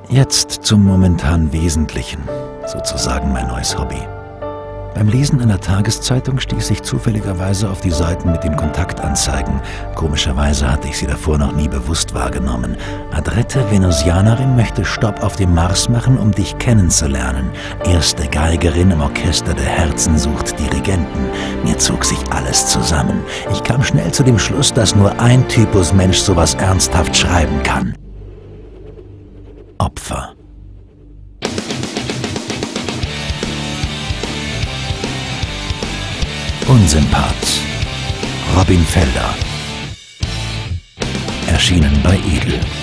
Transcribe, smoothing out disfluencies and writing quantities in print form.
Jetzt zum momentan Wesentlichen, sozusagen mein neues Hobby. Beim Lesen einer Tageszeitung stieß ich zufälligerweise auf die Seiten mit den Kontaktanzeigen. Komischerweise hatte ich sie davor noch nie bewusst wahrgenommen. Adrette Venusianerin möchte Stopp auf dem Mars machen, um dich kennenzulernen. Erste Geigerin im Orchester der Herzen sucht Dirigenten. Mir zog sich alles zusammen. Ich kam schnell zu dem Schluss, dass nur ein Typus Mensch sowas ernsthaft schreiben kann. Opfer. Unsympath. Robin Felder. Erschienen bei Edel.